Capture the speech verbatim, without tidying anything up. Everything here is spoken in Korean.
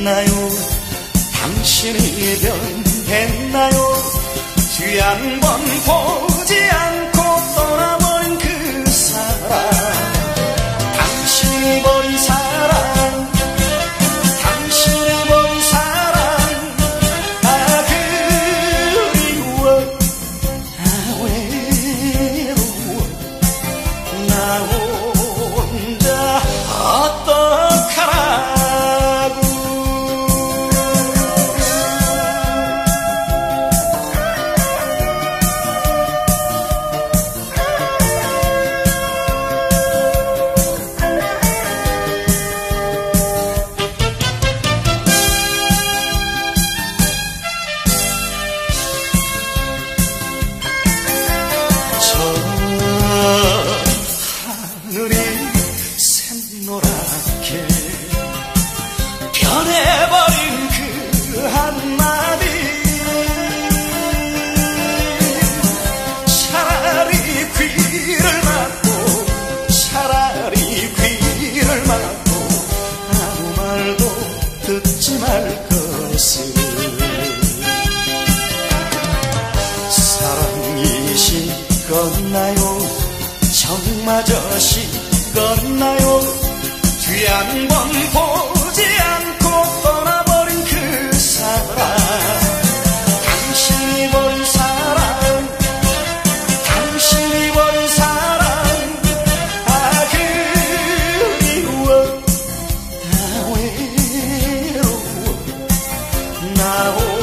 변했나요? 당신이 변했나요? 뒤 한 번 보지 않고 떠나버린 그 사람, 당신이 버린 사람, 당신이 버린 사람. 아 그리워, 아 외로워, 나 혼자 어떡하라고. 하늘이 샛노랗게 변해버린 그 한마디, 차라리 귀를 막고 차라리 귀를 막고 아무 말도 듣지 말 것을. 사랑이 식었나요? 정마저 식었나요? 뒤 한 번 보지 않고 떠나버린 그 사람, 당신이 버린 사람, 당신이 버린 사람. 아 그리워, 아 외로워, 나